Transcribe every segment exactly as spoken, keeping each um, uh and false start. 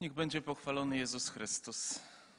Niech będzie pochwalony Jezus Chrystus.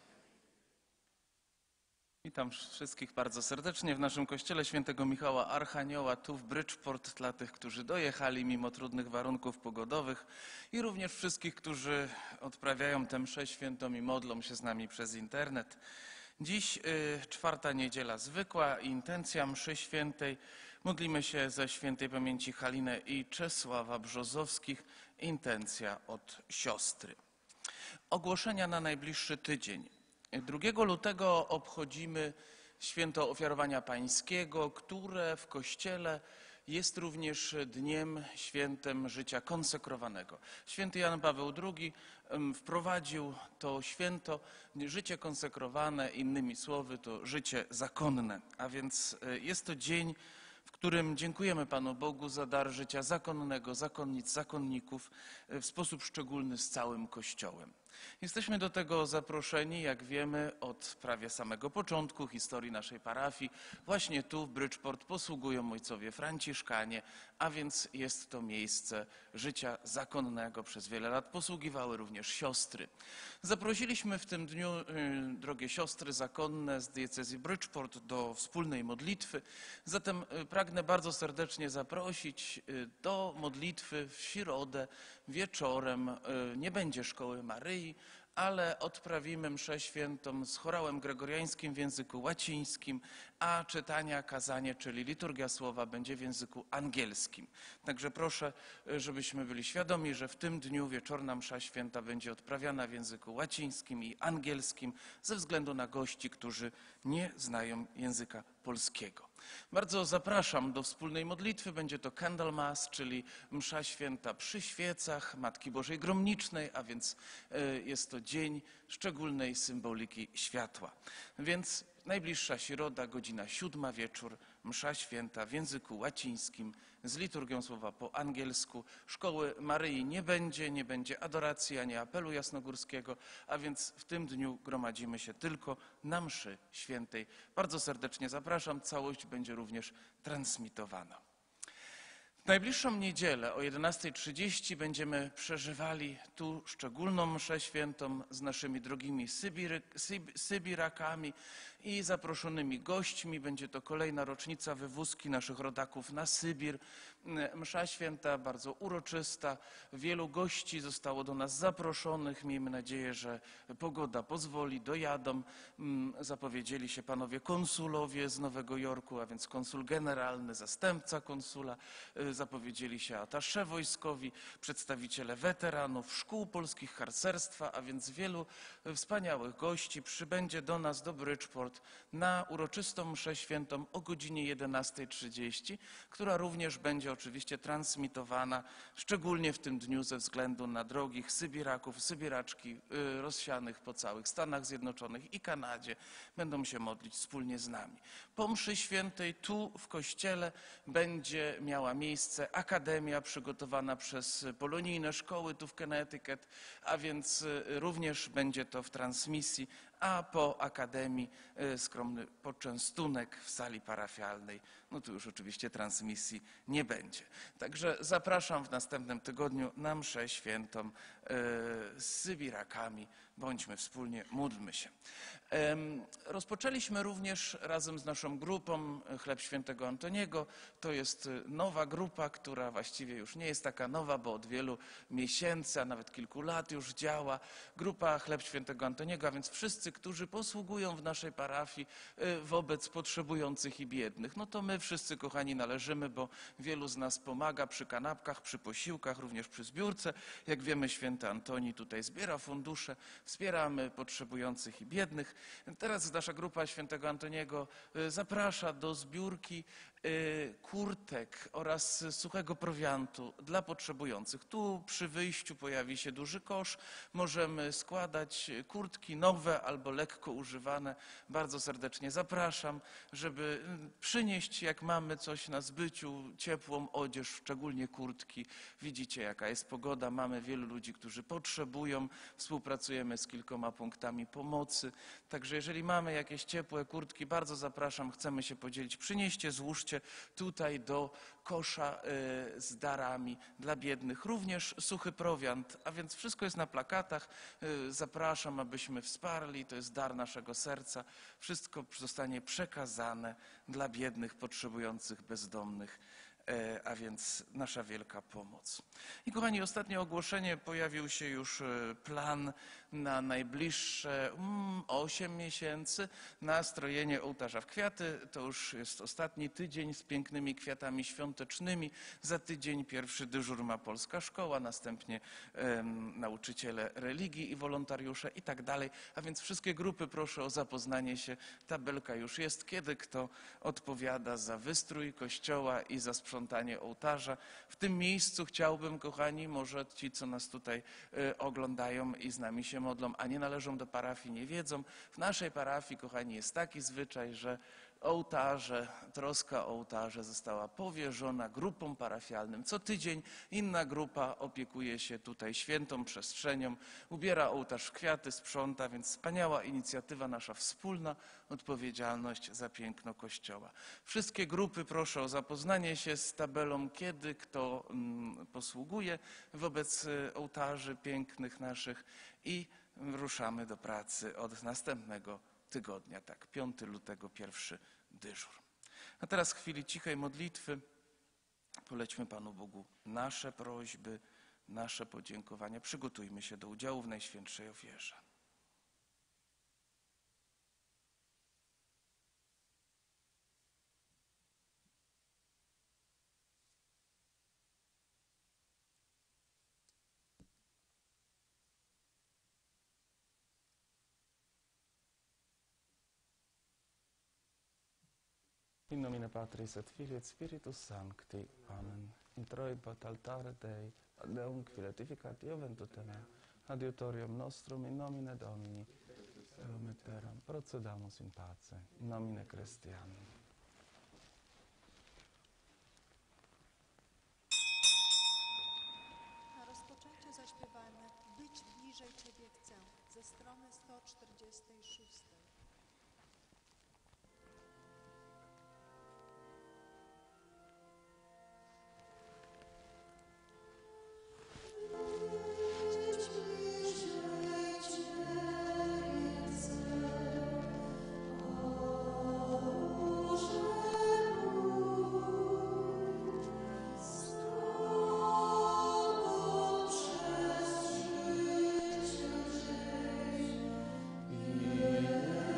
Witam wszystkich bardzo serdecznie w naszym kościele świętego Michała Archanioła, tu w Bridgeport, dla tych, którzy dojechali mimo trudnych warunków pogodowych i również wszystkich, którzy odprawiają tę mszę świętą i modlą się z nami przez internet. Dziś y, czwarta niedziela zwykła, intencja mszy świętej. Modlimy się ze świętej pamięci Haliny i Czesława Brzozowskich, intencja od siostry. Ogłoszenia na najbliższy tydzień. drugiego lutego obchodzimy święto Ofiarowania Pańskiego, które w Kościele jest również dniem świętem życia konsekrowanego. Święty Jan Paweł drugi wprowadził to święto, życie konsekrowane, innymi słowy to życie zakonne, a więc jest to dzień, w którym dziękujemy Panu Bogu za dar życia zakonnego, zakonnic, zakonników w sposób szczególny z całym Kościołem. Jesteśmy do tego zaproszeni, jak wiemy, od prawie samego początku historii naszej parafii. Właśnie tu w Bridgeport posługują ojcowie franciszkanie, a więc jest to miejsce życia zakonnego. Przez wiele lat posługiwały również siostry. Zaprosiliśmy w tym dniu drogie siostry zakonne z diecezji Bridgeport do wspólnej modlitwy. Zatem pragnę bardzo serdecznie zaprosić do modlitwy w środę wieczorem. Nie będzie szkoły Maryi, ale odprawimy mszę świętą z chorałem gregoriańskim w języku łacińskim, a czytania, kazanie, czyli liturgia słowa będzie w języku angielskim. Także proszę, żebyśmy byli świadomi, że w tym dniu wieczorna msza święta będzie odprawiana w języku łacińskim i angielskim ze względu na gości, którzy nie znają języka polskiego. Bardzo zapraszam do wspólnej modlitwy. Będzie to Candle Mass, czyli msza święta przy świecach Matki Bożej Gromnicznej, a więc jest to dzień szczególnej symboliki światła. Więc najbliższa środa, godzina siódma wieczór, msza święta w języku łacińskim z liturgią słowa po angielsku. Szkoły Maryi nie będzie, nie będzie adoracji ani apelu jasnogórskiego, a więc w tym dniu gromadzimy się tylko na mszy świętej. Bardzo serdecznie zapraszam, całość będzie również transmitowana. W najbliższą niedzielę o jedenastej trzydzieści będziemy przeżywali tu szczególną mszę świętą z naszymi drogimi Sybiry, Syb, Sybirakami i zaproszonymi gośćmi. Będzie to kolejna rocznica wywózki naszych rodaków na Sybir. Msza święta bardzo uroczysta. Wielu gości zostało do nas zaproszonych. Miejmy nadzieję, że pogoda pozwoli, dojadą. Zapowiedzieli się panowie konsulowie z Nowego Jorku, a więc konsul generalny, zastępca konsula. Zapowiedzieli się atasze wojskowi, przedstawiciele weteranów, szkół polskich, harcerstwa, a więc wielu wspaniałych gości przybędzie do nas, do Bridgeport, na uroczystą mszę świętą o godzinie jedenastej trzydzieści, która również będzie oczywiście transmitowana, szczególnie w tym dniu ze względu na drogich Sybiraków, Sybiraczki rozsianych po całych Stanach Zjednoczonych i Kanadzie. Będą się modlić wspólnie z nami. Po mszy świętej tu w kościele będzie miała miejsce akademia przygotowana przez polonijne szkoły tu w Connecticut, a więc również będzie to w transmisji, a po akademii skromny poczęstunek w sali parafialnej. No tu już oczywiście transmisji nie będzie. Także zapraszam w następnym tygodniu na mszę świętą z Sybirakami. Bądźmy wspólnie, módlmy się. Rozpoczęliśmy również razem z naszą grupą Chleb Świętego Antoniego. To jest nowa grupa, która właściwie już nie jest taka nowa, bo od wielu miesięcy, a nawet kilku lat już działa. Grupa Chleb Świętego Antoniego, a więc wszyscy, którzy posługują w naszej parafii wobec potrzebujących i biednych. No to my wszyscy, kochani, należymy, bo wielu z nas pomaga przy kanapkach, przy posiłkach, również przy zbiórce. Jak wiemy, święty Antoni tutaj zbiera fundusze, wspieramy potrzebujących i biednych. Teraz nasza grupa Świętego Antoniego zaprasza do zbiórki kurtek oraz suchego prowiantu dla potrzebujących. Tu przy wyjściu pojawi się duży kosz. Możemy składać kurtki nowe albo lekko używane. Bardzo serdecznie zapraszam, żeby przynieść, jak mamy coś na zbyciu, ciepłą odzież, szczególnie kurtki. Widzicie, jaka jest pogoda. Mamy wielu ludzi, którzy potrzebują. Współpracujemy z kilkoma punktami pomocy. Także jeżeli mamy jakieś ciepłe kurtki, bardzo zapraszam, chcemy się podzielić. Przynieście, złóżcie wrzućcie tutaj do kosza y, z darami dla biednych. Również suchy prowiant, a więc wszystko jest na plakatach. Y, zapraszam, abyśmy wsparli. To jest dar naszego serca. Wszystko zostanie przekazane dla biednych, potrzebujących, bezdomnych. A więc nasza wielka pomoc. I kochani, ostatnie ogłoszenie. Pojawił się już plan na najbliższe osiem miesięcy na strojenie ołtarza w kwiaty. To już jest ostatni tydzień z pięknymi kwiatami świątecznymi. Za tydzień pierwszy dyżur ma Polska Szkoła, następnie um, nauczyciele religii i wolontariusze i tak dalej. A więc wszystkie grupy proszę o zapoznanie się. Tabelka już jest, kiedy kto odpowiada za wystrój kościoła i za sprzątanie ołtarza. W tym miejscu chciałbym, kochani, może ci, co nas tutaj y, oglądają i z nami się modlą, a nie należą do parafii, nie wiedzą. W naszej parafii, kochani, jest taki zwyczaj, że ołtarze, troska o ołtarze została powierzona grupom parafialnym. Co tydzień inna grupa opiekuje się tutaj świętą przestrzenią, ubiera ołtarz w kwiaty, sprząta, więc wspaniała inicjatywa, nasza wspólna odpowiedzialność za piękno Kościoła. Wszystkie grupy proszę o zapoznanie się z tabelą, kiedy kto mm, posługuje wobec ołtarzy pięknych naszych i ruszamy do pracy od następnego tygodnia, tak, piątego lutego, pierwszy dyżur. A teraz w chwili cichej modlitwy polećmy Panu Bogu nasze prośby, nasze podziękowania. Przygotujmy się do udziału w Najświętszej Ofierze. In nomine Patris et Filii et Spiritus Sancti. Amen. Introibat altare Dei, ad Deum filetificat Ioventu Tene, adiutorium nostrum in nomine Domini, Deum et Teram, procedamus in pace, in nomine Christianum. Na rozpoczęcie zaśpiewamy Być bliżej Ciebie chcę ze strony sto czterdziestej szóstej. Yeah.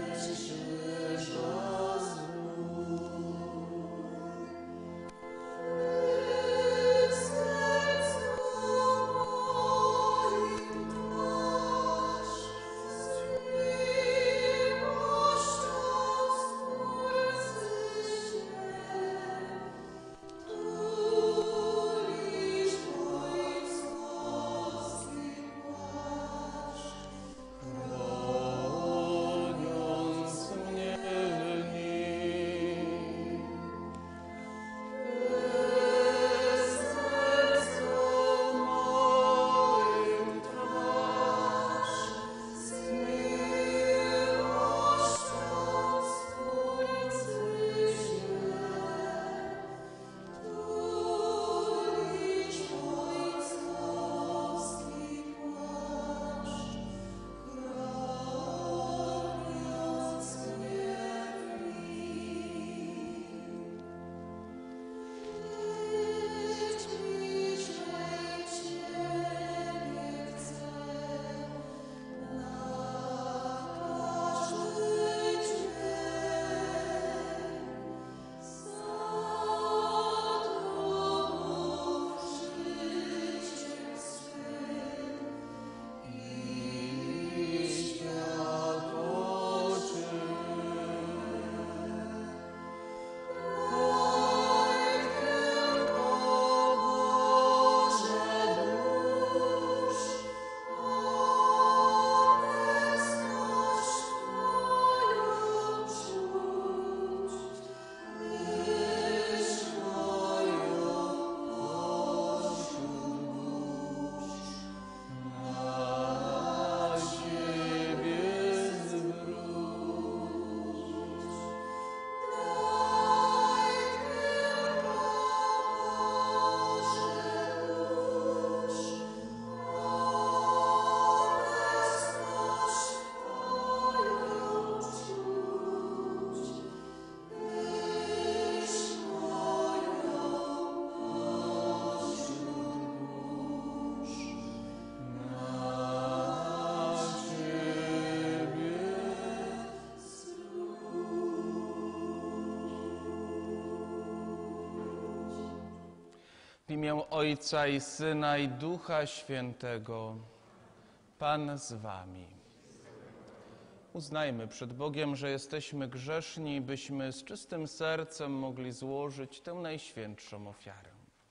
imię Ojca i Syna i Ducha Świętego. Pan z wami. Uznajmy przed Bogiem, że jesteśmy grzeszni, byśmy z czystym sercem mogli złożyć tę najświętszą ofiarę.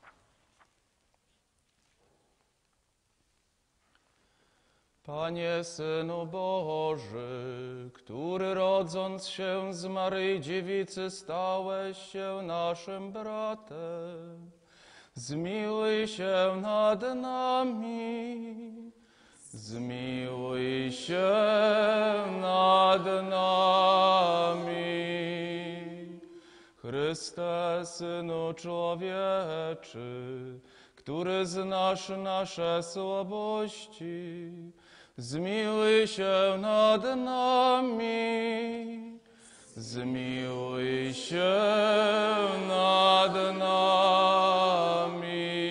Panie Synu Boży, który rodząc się z Maryi Dziewicy stałeś się naszym bratem, zmiłuj się nad nami, zmiłuj się nad nami. Chryste, Synu Człowieczy, który znasz nasze słabości, zmiłuj się nad nami, zmiłuj się nad nami.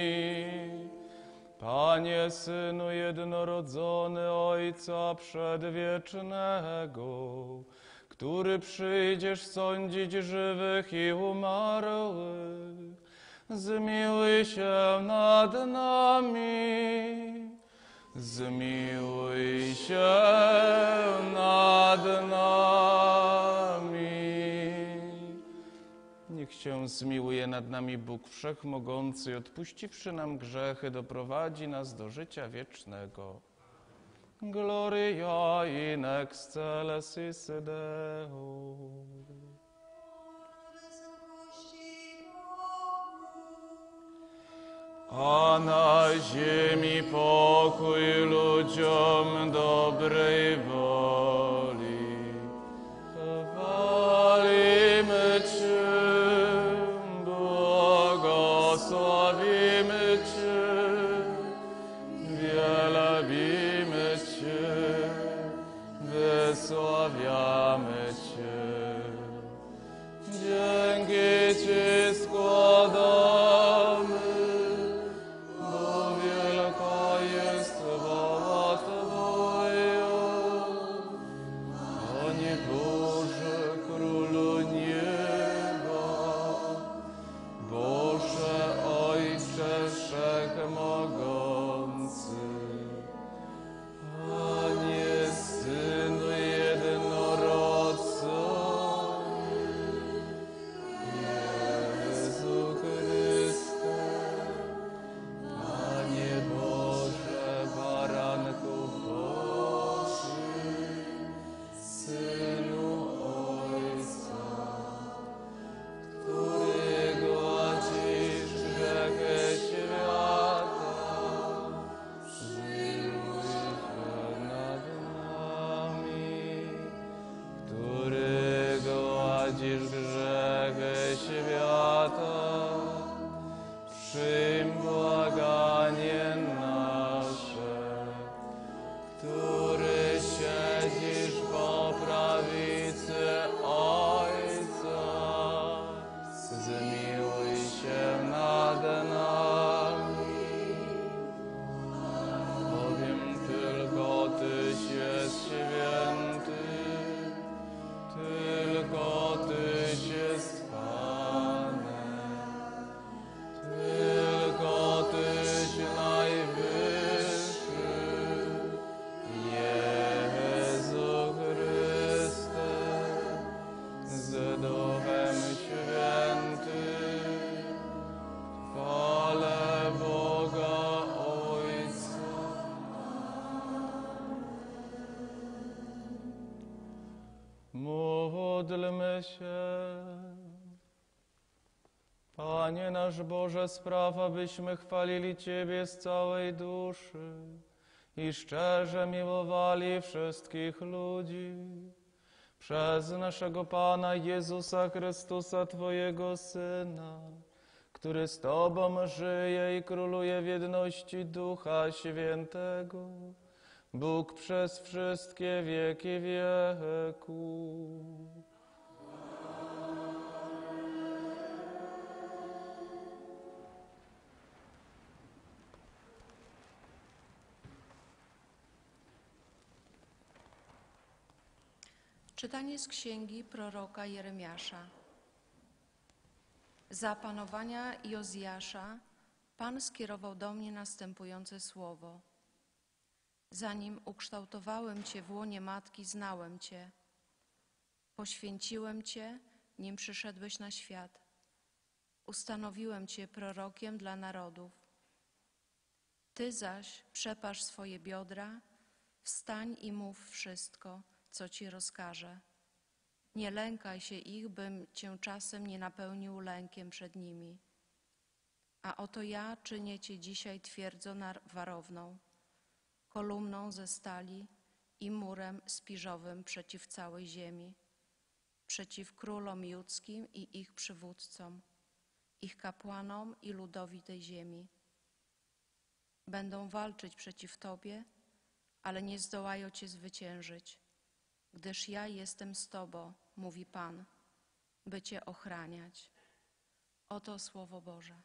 Panie Synu jednorodzony Ojca Przedwiecznego, który przyjdziesz sądzić żywych i umarłych, zmiłuj się nad nami, zmiłuj się nad nami. Niech się zmiłuje nad nami Bóg Wszechmogący i odpuściwszy nam grzechy, doprowadzi nas do życia wiecznego. Gloria in excelsis Deo. A na ziemi pokój ludziom dobrej woli. Chwalimy Cię, błogosławimy Cię, wielbimy Cię, wysławiamy Cię. Dzięki Ci składamy, bo wielka jest chwała Twoja. Panie Boże, Królu nieba, Boże Ojcze Wszechmogący, Panie Synu jednorodny, Jezu Chryste, Panie Boże, Baranku Boży, Synu Ojca, który gładzisz grzechy świata, zmiłuj się nad nami, który gładzisz grzechy świata, przyjm błaganie nasze, który siedzisz po prawicy Ojca, zmiłuj się nad nami, bowiem tylko Tyś jest święty, tylko Tyś jest Panem, tylko Tyś najwyższy, Jezu Chryste, z Duchem Świętym, chwale Boga Ojca. Módlmy się. Panie nasz Boże, spraw, abyśmy chwalili Ciebie z całej duszy i szczerze miłowali wszystkich ludzi. Przez naszego Pana Jezusa Chrystusa, Twojego Syna, który z Tobą żyje i króluje w jedności Ducha Świętego, Bóg przez wszystkie wieki wieków. Czytanie z księgi proroka Jeremiasza. Za panowania Jozjasza Pan skierował do mnie następujące słowo. Zanim ukształtowałem Cię w łonie matki, znałem Cię. Poświęciłem Cię, nim przyszedłeś na świat. Ustanowiłem Cię prorokiem dla narodów. Ty zaś przepasz swoje biodra, wstań i mów wszystko, co Ci rozkażę. Nie lękaj się ich, bym Cię czasem nie napełnił lękiem przed nimi. A oto ja czynię Cię dzisiaj twierdzą warowną, kolumną ze stali i murem spiżowym przeciw całej ziemi, przeciw królom judzkim i ich przywódcom, ich kapłanom i ludowi tej ziemi. Będą walczyć przeciw Tobie, ale nie zdołają Cię zwyciężyć, gdyż ja jestem z Tobą, mówi Pan, by Cię ochraniać. Oto Słowo Boże.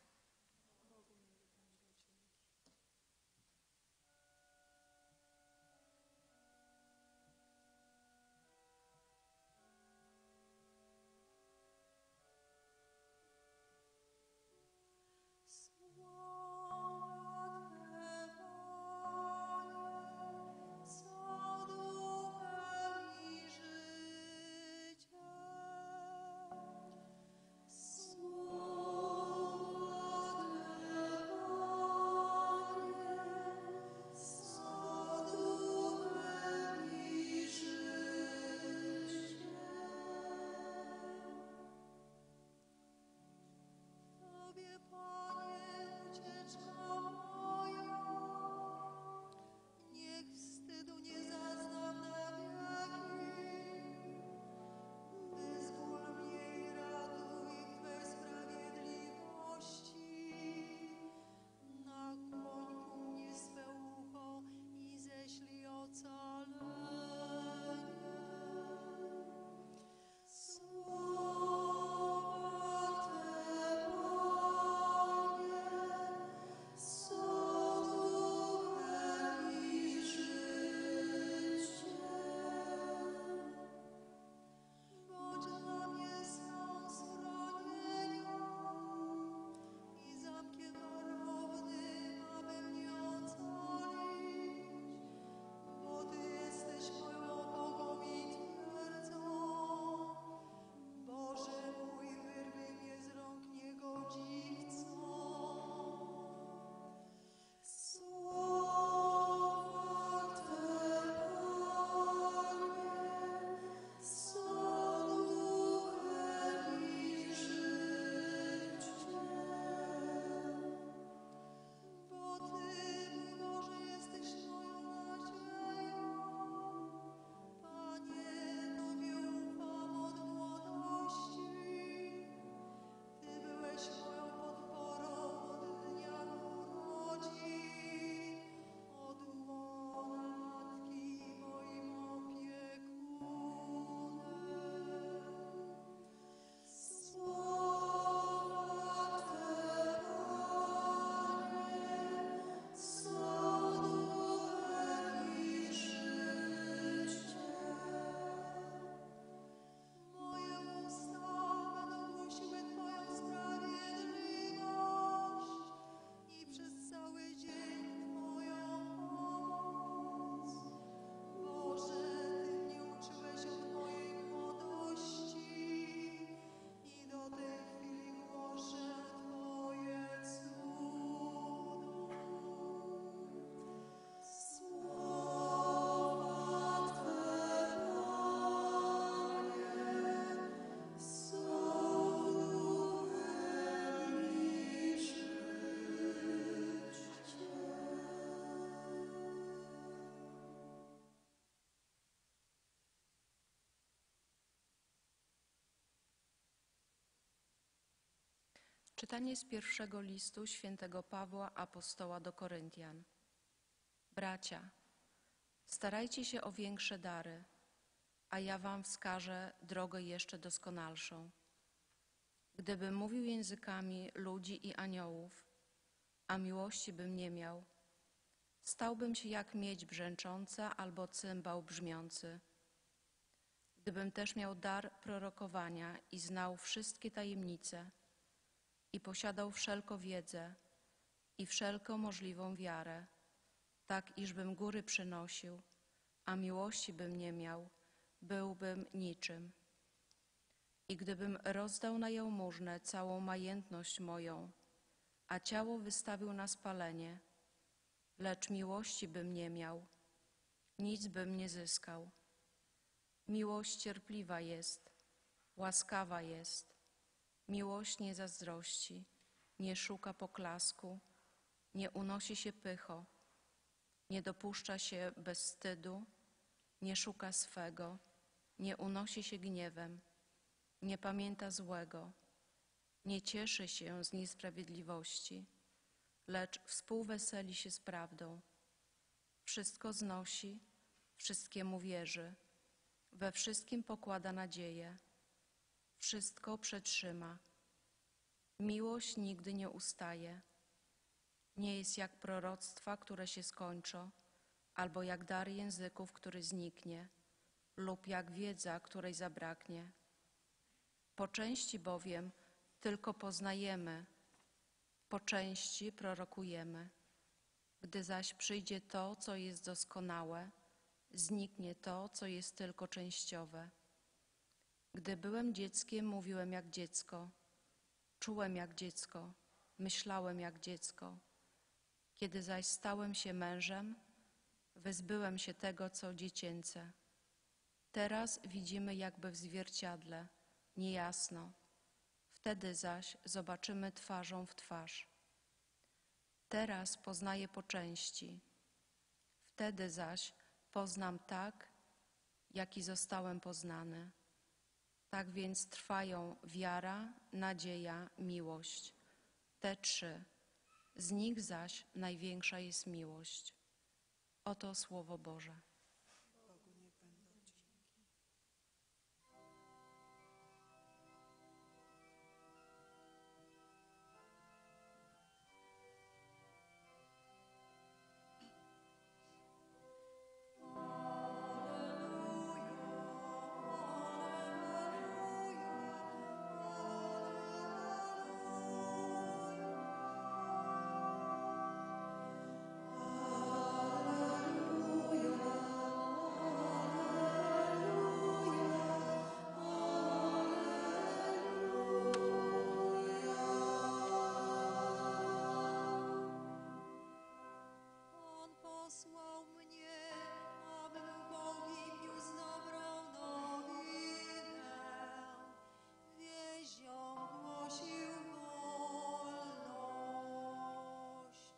Czytanie z pierwszego listu świętego Pawła Apostoła do Koryntian. Bracia, starajcie się o większe dary, a ja wam wskażę drogę jeszcze doskonalszą. Gdybym mówił językami ludzi i aniołów, a miłości bym nie miał, stałbym się jak miedź brzęcząca albo cymbał brzmiący. Gdybym też miał dar prorokowania i znał wszystkie tajemnice i posiadał wszelką wiedzę i wszelką możliwą wiarę, tak iżbym góry przynosił, a miłości bym nie miał, byłbym niczym. I gdybym rozdał na jałmużnę całą majętność moją, a ciało wystawił na spalenie, lecz miłości bym nie miał, nic bym nie zyskał. Miłość cierpliwa jest, łaskawa jest, miłość nie zazdrości, nie szuka poklasku, nie unosi się pycho, nie dopuszcza się bezwstydu, nie szuka swego, nie unosi się gniewem, nie pamięta złego, nie cieszy się z niesprawiedliwości, lecz współweseli się z prawdą. Wszystko znosi, wszystkiemu wierzy, we wszystkim pokłada nadzieję, wszystko przetrzyma. Miłość nigdy nie ustaje. Nie jest jak proroctwa, które się skończą, albo jak dar języków, który zniknie, lub jak wiedza, której zabraknie. Po części bowiem tylko poznajemy, po części prorokujemy. Gdy zaś przyjdzie to, co jest doskonałe, zniknie to, co jest tylko częściowe. Gdy byłem dzieckiem, mówiłem jak dziecko, czułem jak dziecko, myślałem jak dziecko. Kiedy zaś stałem się mężem, wyzbyłem się tego, co dziecięce. Teraz widzimy jakby w zwierciadle, niejasno. Wtedy zaś zobaczymy twarzą w twarz. Teraz poznaję po części. Wtedy zaś poznam tak, jaki zostałem poznany. Tak więc trwają wiara, nadzieja, miłość. Te trzy. Z nich zaś największa jest miłość. Oto Słowo Boże. On posłał mnie, abym ubogim niósł dobrą nowinę, wieździom głosił wolność.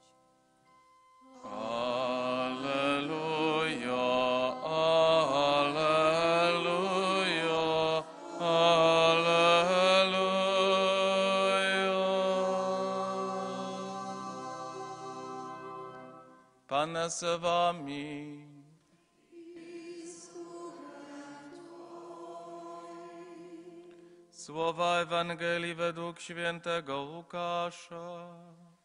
Alleluja, alleluja, alleluja. Pan z wami. Słowa Ewangelii według świętego Łukasza.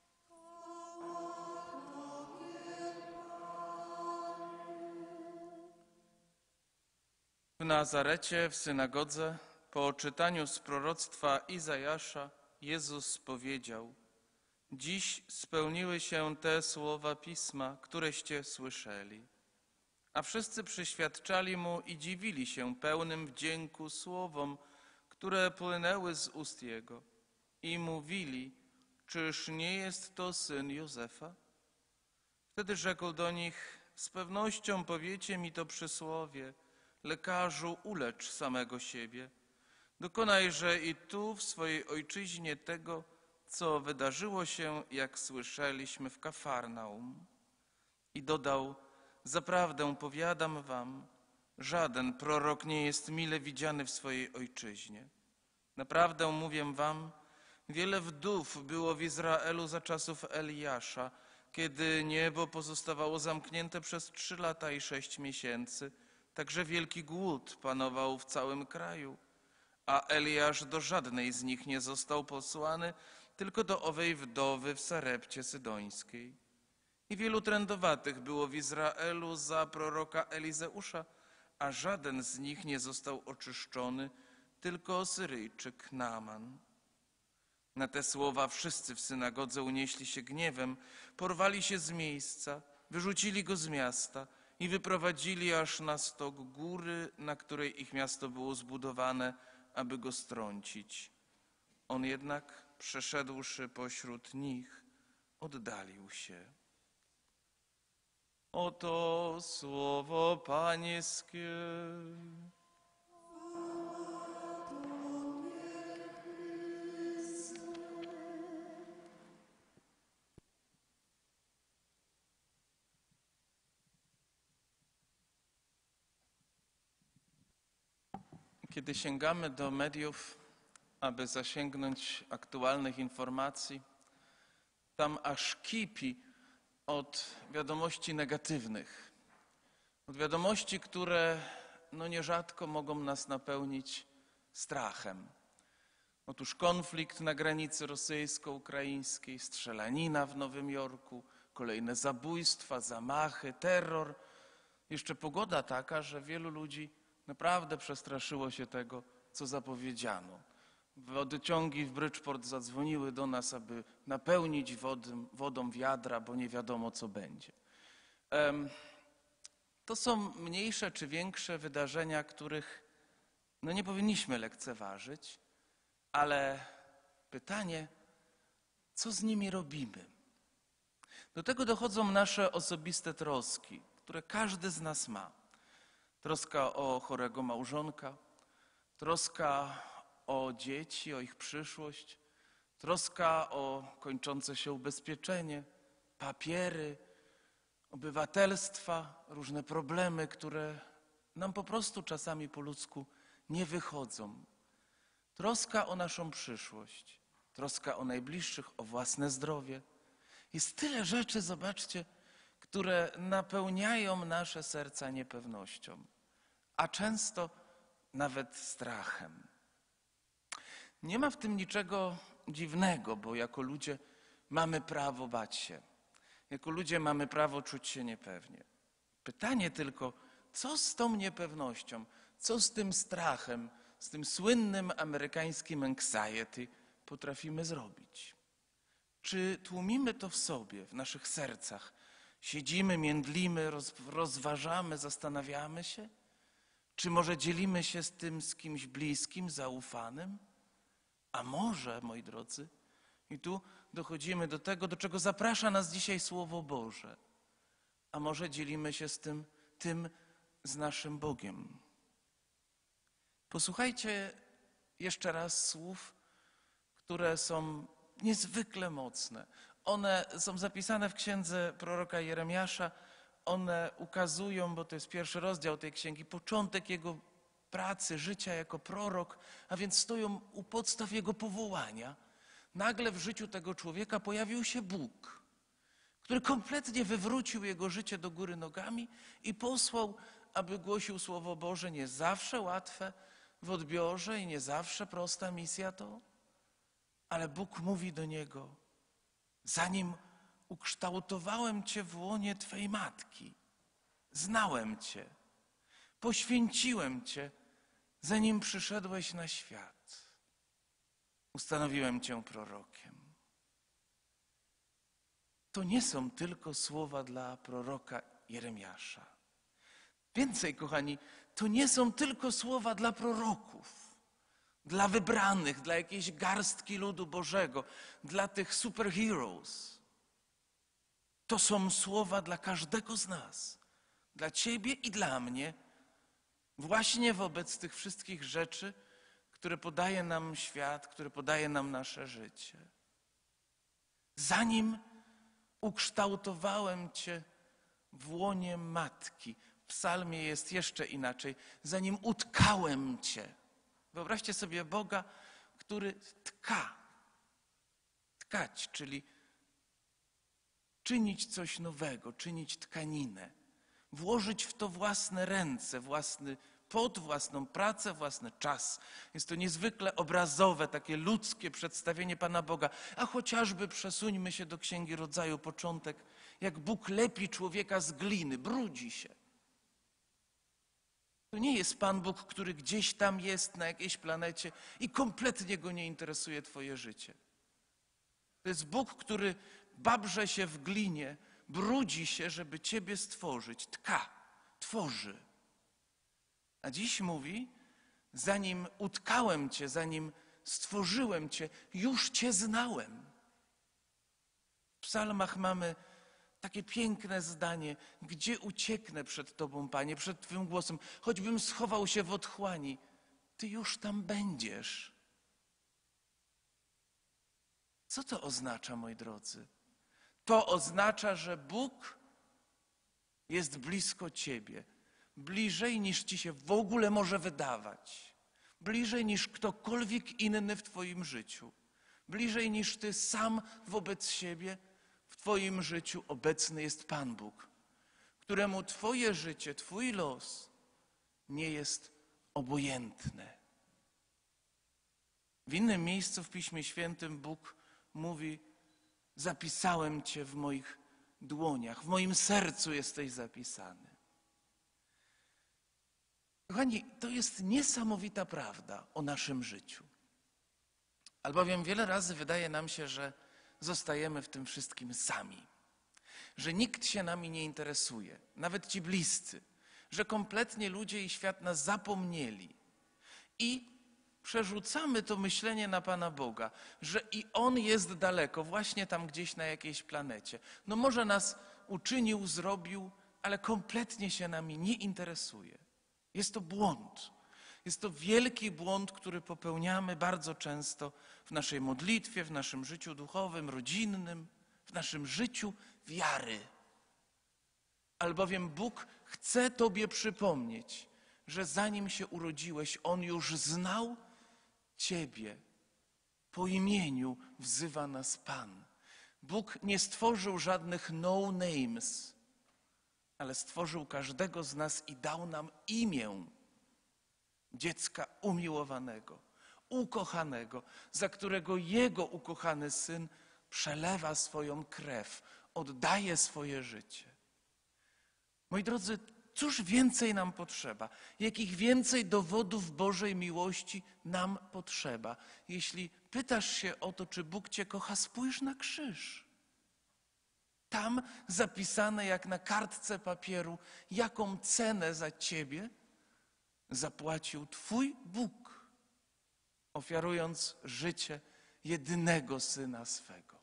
W Nazarecie, w synagodze, po czytaniu z proroctwa Izajasza, Jezus powiedział: Dziś spełniły się te słowa Pisma, któreście słyszeli. A wszyscy przyświadczali Mu i dziwili się pełnym wdzięku słowom, które płynęły z ust Jego. I mówili: Czyż nie jest to syn Józefa? Wtedy rzekł do nich: Z pewnością powiecie mi to przysłowie: Lekarzu, ulecz samego siebie. Dokonajże i tu w swojej ojczyźnie tego, co wydarzyło się, jak słyszeliśmy w Kafarnaum. I dodał: Zaprawdę powiadam wam, żaden prorok nie jest mile widziany w swojej ojczyźnie. Naprawdę mówię wam, wiele wdów było w Izraelu za czasów Eliasza, kiedy niebo pozostawało zamknięte przez trzy lata i sześć miesięcy, także wielki głód panował w całym kraju. A Eliasz do żadnej z nich nie został posłany, tylko do owej wdowy w Sarepcie Sydońskiej. I wielu trędowatych było w Izraelu za proroka Elizeusza, a żaden z nich nie został oczyszczony, tylko Syryjczyk Naaman. Na te słowa wszyscy w synagodze unieśli się gniewem, porwali się z miejsca, wyrzucili go z miasta i wyprowadzili aż na stok góry, na której ich miasto było zbudowane, aby go strącić. On jednak, przeszedłszy pośród nich, oddalił się. Oto słowo Pańskie. Kiedy sięgamy do mediów, aby zasięgnąć aktualnych informacji, tam aż kipi od wiadomości negatywnych, od wiadomości, które no nierzadko mogą nas napełnić strachem. Otóż konflikt na granicy rosyjsko-ukraińskiej, strzelanina w Nowym Jorku, kolejne zabójstwa, zamachy, terror. Jeszcze pogoda taka, że wielu ludzi naprawdę przestraszyło się tego, co zapowiedziano. Wodociągi w Bridgeport zadzwoniły do nas, aby napełnić wodą, wodą wiadra, bo nie wiadomo, co będzie. To są mniejsze czy większe wydarzenia, których no nie powinniśmy lekceważyć, ale pytanie, co z nimi robimy? Do tego dochodzą nasze osobiste troski, które każdy z nas ma. Troska o chorego małżonka, troska o dzieci, o ich przyszłość, troska o kończące się ubezpieczenie, papiery, obywatelstwa, różne problemy, które nam po prostu czasami po ludzku nie wychodzą. Troska o naszą przyszłość, troska o najbliższych, o własne zdrowie. Jest tyle rzeczy, zobaczcie, które napełniają nasze serca niepewnością, a często nawet strachem. Nie ma w tym niczego dziwnego, bo jako ludzie mamy prawo bać się. Jako ludzie mamy prawo czuć się niepewnie. Pytanie tylko, co z tą niepewnością, co z tym strachem, z tym słynnym amerykańskim anxiety potrafimy zrobić? Czy tłumimy to w sobie, w naszych sercach? Siedzimy, międlimy, roz, rozważamy, zastanawiamy się? Czy może dzielimy się z tym z kimś bliskim, zaufanym? A może, moi drodzy, i tu dochodzimy do tego, do czego zaprasza nas dzisiaj Słowo Boże. A może dzielimy się z tym, tym z naszym Bogiem. Posłuchajcie jeszcze raz słów, które są niezwykle mocne. One są zapisane w księdze proroka Jeremiasza. One ukazują, bo to jest pierwszy rozdział tej księgi, początek jego pracy, życia jako prorok, a więc stoją u podstaw jego powołania. Nagle w życiu tego człowieka pojawił się Bóg, który kompletnie wywrócił jego życie do góry nogami i posłał, aby głosił Słowo Boże. Nie zawsze łatwe w odbiorze i nie zawsze prosta misja to, ale Bóg mówi do niego: zanim ukształtowałem cię w łonie twej matki, znałem cię, poświęciłem cię, zanim przyszedłeś na świat. Ustanowiłem cię prorokiem. To nie są tylko słowa dla proroka Jeremiasza. Więcej, kochani, to nie są tylko słowa dla proroków, dla wybranych, dla jakiejś garstki ludu Bożego, dla tych superheroes. To są słowa dla każdego z nas, dla ciebie i dla mnie, właśnie wobec tych wszystkich rzeczy, które podaje nam świat, które podaje nam nasze życie. Zanim ukształtowałem cię w łonie matki, w psalmie jest jeszcze inaczej, zanim utkałem cię. Wyobraźcie sobie Boga, który tka. Tkać, czyli czynić coś nowego, czynić tkaninę, włożyć w to własne ręce, własny pot, własną pracę, własny czas. Jest to niezwykle obrazowe, takie ludzkie przedstawienie Pana Boga. A chociażby przesuńmy się do Księgi Rodzaju, początek, jak Bóg lepi człowieka z gliny, brudzi się. To nie jest Pan Bóg, który gdzieś tam jest na jakiejś planecie i kompletnie go nie interesuje twoje życie. To jest Bóg, który babrze się w glinie, brudzi się, żeby ciebie stworzyć, tka, tworzy. A dziś mówi, zanim utkałem cię, zanim stworzyłem cię, już cię znałem. W psalmach mamy takie piękne zdanie, gdzie ucieknę przed Tobą, Panie, przed Twym głosem, choćbym schował się w otchłani, Ty już tam będziesz. Co to oznacza, moi drodzy? To oznacza, że Bóg jest blisko Ciebie, bliżej niż Ci się w ogóle może wydawać, bliżej niż ktokolwiek inny w Twoim życiu, bliżej niż Ty sam wobec siebie. W Twoim życiu obecny jest Pan Bóg, któremu Twoje życie, Twój los nie jest obojętny. W innym miejscu w Piśmie Świętym Bóg mówi: zapisałem Cię w moich dłoniach, w moim sercu jesteś zapisany. Kochani, to jest niesamowita prawda o naszym życiu. Albowiem wiele razy wydaje nam się, że zostajemy w tym wszystkim sami, że nikt się nami nie interesuje, nawet ci bliscy, że kompletnie ludzie i świat nas zapomnieli. I przerzucamy to myślenie na Pana Boga, że i On jest daleko, właśnie tam gdzieś na jakiejś planecie. No może nas uczynił, zrobił, ale kompletnie się nami nie interesuje. Jest to błąd. Jest to wielki błąd, który popełniamy bardzo często w naszej modlitwie, w naszym życiu duchowym, rodzinnym, w naszym życiu wiary. Albowiem Bóg chce Tobie przypomnieć, że zanim się urodziłeś, On już znał Ciebie. Po imieniu wzywa nas Pan. Bóg nie stworzył żadnych no names, ale stworzył każdego z nas i dał nam imię dziecka umiłowanego, ukochanego, za którego Jego ukochany Syn przelewa swoją krew, oddaje swoje życie. Moi drodzy, cóż więcej nam potrzeba? Jakich więcej dowodów Bożej miłości nam potrzeba? Jeśli pytasz się o to, czy Bóg Cię kocha, spójrz na krzyż. Tam zapisane jak na kartce papieru, jaką cenę za Ciebie zapłacił Twój Bóg, ofiarując życie jedynego Syna swego.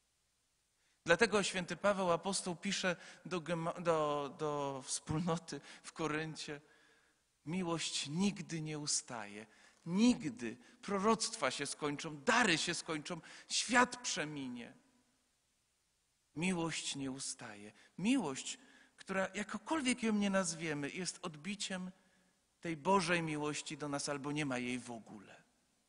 Dlatego święty Paweł apostoł pisze do, do, do wspólnoty w Koryncie: miłość nigdy nie ustaje, nigdy. Proroctwa się skończą, dary się skończą, świat przeminie. Miłość nie ustaje. Miłość, która jakokolwiek ją nie nazwiemy, jest odbiciem tej Bożej miłości do nas, albo nie ma jej w ogóle.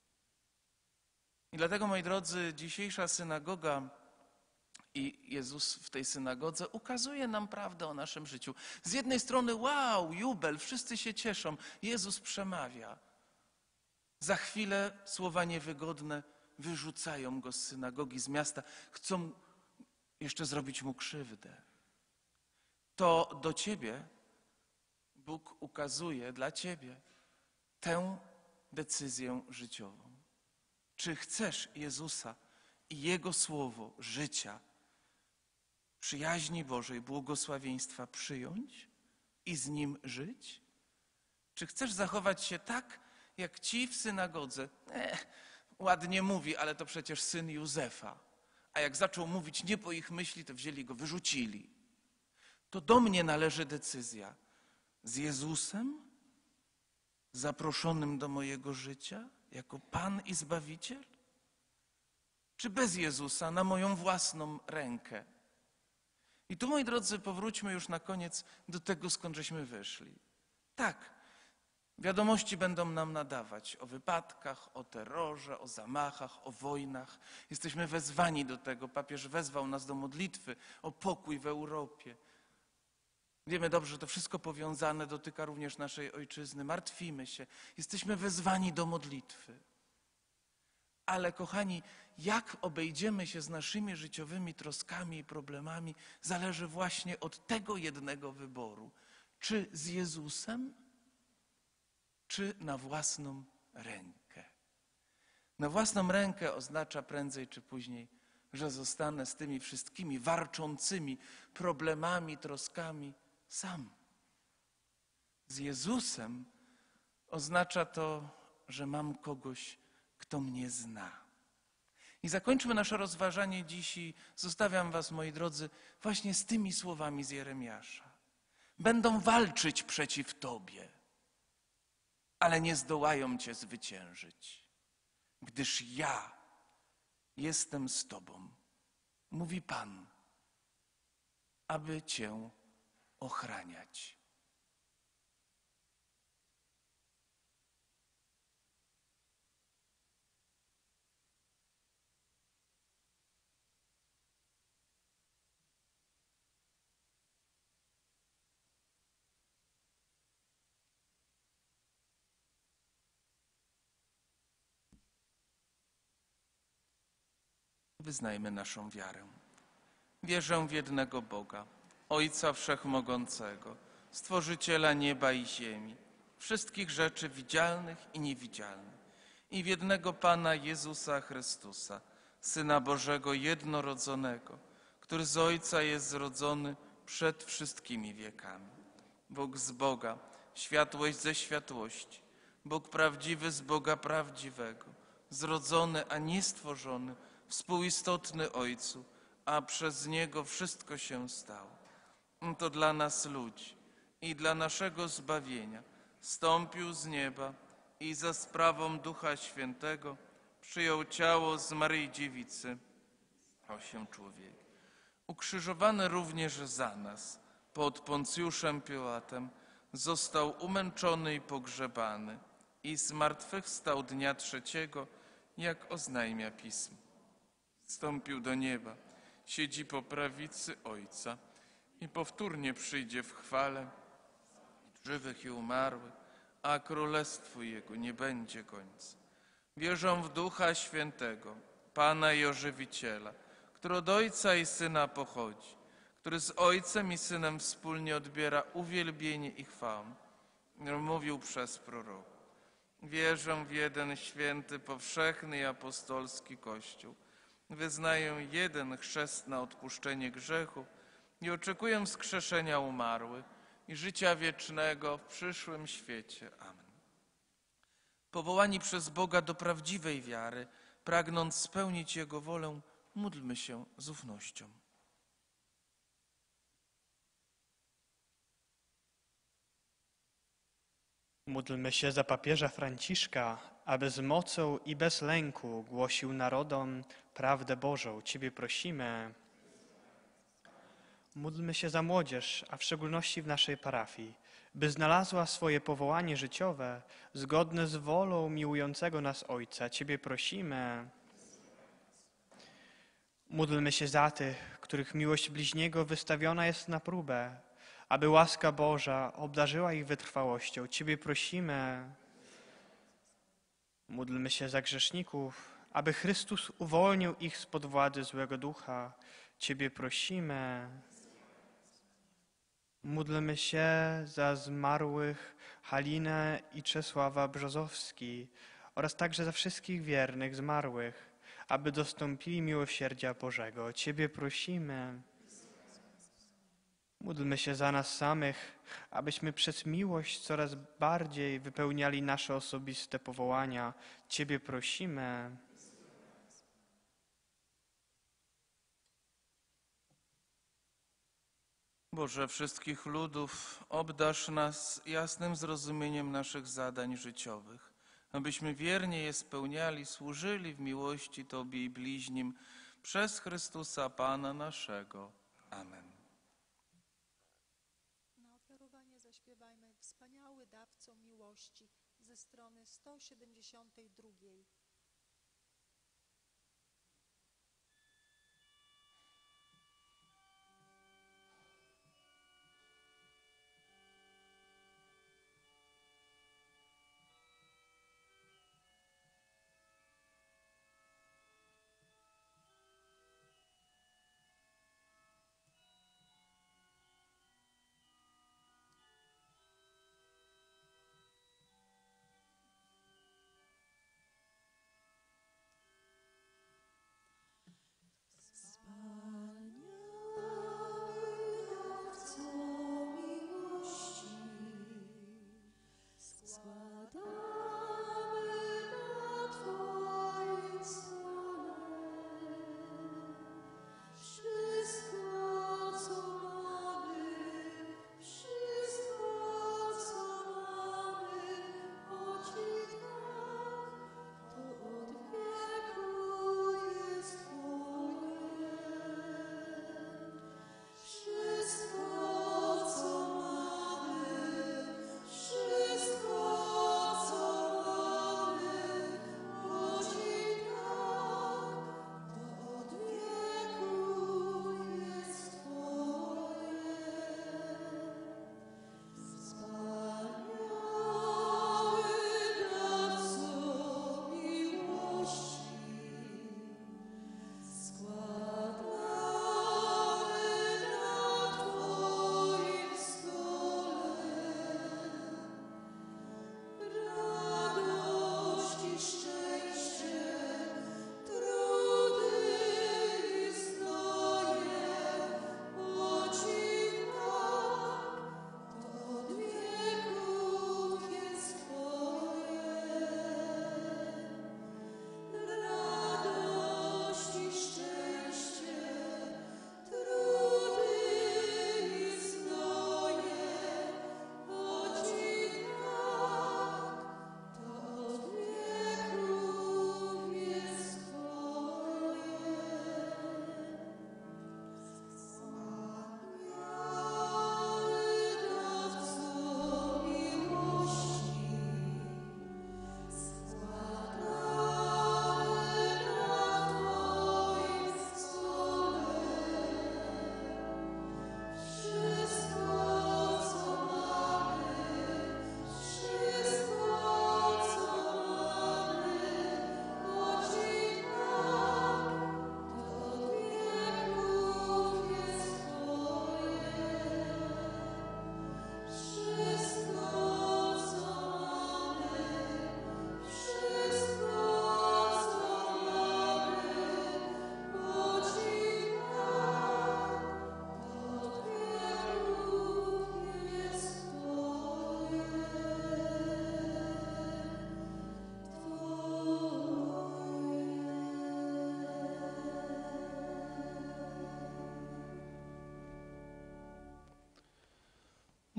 I dlatego, moi drodzy, dzisiejsza synagoga i Jezus w tej synagodze ukazuje nam prawdę o naszym życiu. Z jednej strony wow, jubel, wszyscy się cieszą, Jezus przemawia. Za chwilę słowa niewygodne wyrzucają Go z synagogi, z miasta, chcą jeszcze zrobić Mu krzywdę. To do Ciebie Bóg ukazuje, dla Ciebie, tę decyzję życiową. Czy chcesz Jezusa i Jego słowo życia, przyjaźni Bożej, błogosławieństwa przyjąć i z Nim żyć? Czy chcesz zachować się tak, jak ci w synagodze? Eh, ładnie mówi, ale to przecież syn Józefa. A jak zaczął mówić nie po ich myśli, to wzięli go, wyrzucili. To do mnie należy decyzja. Z Jezusem, zaproszonym do mojego życia, jako Pan i Zbawiciel? Czy bez Jezusa, na moją własną rękę? I tu, moi drodzy, powróćmy już na koniec do tego, skąd żeśmy wyszli. Tak, wiadomości będą nam nadawać o wypadkach, o terrorze, o zamachach, o wojnach. Jesteśmy wezwani do tego. Papież wezwał nas do modlitwy o pokój w Europie. Wiemy dobrze, że to wszystko powiązane dotyka również naszej ojczyzny. Martwimy się. Jesteśmy wezwani do modlitwy. Ale kochani, jak obejdziemy się z naszymi życiowymi troskami i problemami, zależy właśnie od tego jednego wyboru. Czy z Jezusem, czy na własną rękę. Na własną rękę oznacza prędzej czy później że zostanę z tymi wszystkimi warczącymi problemami, troskami sam. Z Jezusem oznacza to, że mam kogoś, kto mnie zna. I zakończmy nasze rozważanie dziś i zostawiam was, moi drodzy, właśnie z tymi słowami z Jeremiasza. Będą walczyć przeciw tobie, ale nie zdołają cię zwyciężyć, gdyż ja jestem z tobą, mówi Pan, aby cię ochraniać. Wyznajmy naszą wiarę. Wierzę w jednego Boga, Ojca Wszechmogącego, Stworzyciela nieba i ziemi, wszystkich rzeczy widzialnych i niewidzialnych, i w jednego Pana Jezusa Chrystusa, Syna Bożego jednorodzonego, który z Ojca jest zrodzony przed wszystkimi wiekami. Bóg z Boga, światłość ze światłości, Bóg prawdziwy z Boga prawdziwego, zrodzony, a nie stworzony, współistotny Ojcu, a przez Niego wszystko się stało. To dla nas ludzi i dla naszego zbawienia stąpił z nieba i za sprawą Ducha Świętego przyjął ciało z Maryi Dziewicy, stał się człowiekiem. Ukrzyżowany również za nas pod Poncjuszem Piłatem, został umęczony i pogrzebany i zmartwychwstał dnia trzeciego, jak oznajmia Pismo. Wstąpił do nieba, siedzi po prawicy Ojca i powtórnie przyjdzie w chwale żywych i umarłych, a królestwu Jego nie będzie końca. Wierzę w Ducha Świętego, Pana i Ożywiciela, który od Ojca i Syna pochodzi, który z Ojcem i Synem wspólnie odbiera uwielbienie i chwałę. Mówił przez proroków. Wierzę w jeden święty, powszechny i apostolski Kościół. Wyznaję jeden chrzest na odpuszczenie grzechów i oczekuję wskrzeszenia umarłych i życia wiecznego w przyszłym świecie. Amen. Powołani przez Boga do prawdziwej wiary, pragnąc spełnić Jego wolę, módlmy się z ufnością. Módlmy się za papieża Franciszka, aby z mocą i bez lęku głosił narodom prawdę Bożą. Ciebie prosimy. Módlmy się za młodzież, a w szczególności w naszej parafii, by znalazła swoje powołanie życiowe zgodne z wolą miłującego nas Ojca. Ciebie prosimy. Módlmy się za tych, których miłość bliźniego wystawiona jest na próbę, aby łaska Boża obdarzyła ich wytrwałością. Ciebie prosimy. Módlmy się za grzeszników, aby Chrystus uwolnił ich spod władzy złego ducha. Ciebie prosimy. Módlmy się za zmarłych Halinę i Czesława Brzozowski oraz także za wszystkich wiernych zmarłych, aby dostąpili miłosierdzia Bożego. Ciebie prosimy. Módlmy się za nas samych, abyśmy przez miłość coraz bardziej wypełniali nasze osobiste powołania. Ciebie prosimy. Boże wszystkich ludów, obdarz nas jasnym zrozumieniem naszych zadań życiowych, abyśmy wiernie je spełniali, służyli w miłości Tobie i bliźnim, przez Chrystusa Pana naszego. Amen. Na ofiarowanie zaśpiewajmy Wspaniały Dawco Miłości ze strony sto siedemdziesiątej drugiej.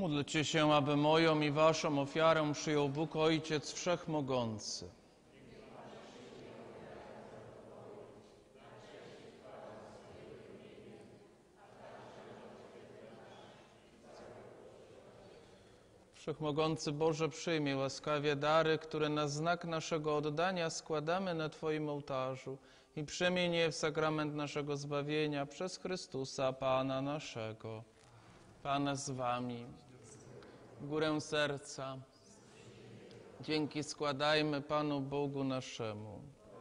Módlcie się, aby moją i waszą ofiarę przyjął Bóg Ojciec Wszechmogący. Wszechmogący Boże, przyjmij łaskawie dary, które na znak naszego oddania składamy na Twoim ołtarzu i przemień je w sakrament naszego zbawienia przez Chrystusa, Pana naszego. Pan z wami. W górę serca. Dzięki składajmy Panu Bogu naszemu.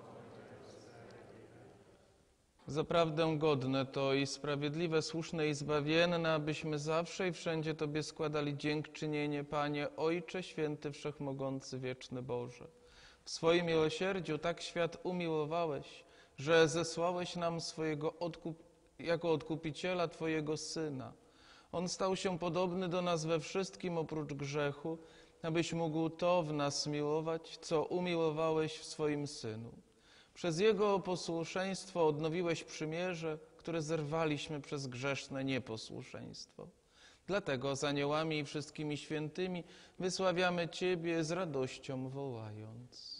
Zaprawdę godne to i sprawiedliwe, słuszne i zbawienne, abyśmy zawsze i wszędzie Tobie składali dziękczynienie, Panie, Ojcze Święty, Wszechmogący, Wieczny Boże. W swoim miłosierdziu tak świat umiłowałeś, że zesłałeś nam swojego odkup, jako odkupiciela Twojego Syna. On stał się podobny do nas we wszystkim oprócz grzechu, abyś mógł to w nas miłować, co umiłowałeś w swoim Synu. Przez Jego posłuszeństwo odnowiłeś przymierze, które zerwaliśmy przez grzeszne nieposłuszeństwo. Dlatego z aniołami i wszystkimi świętymi wysławiamy Ciebie z radością wołając.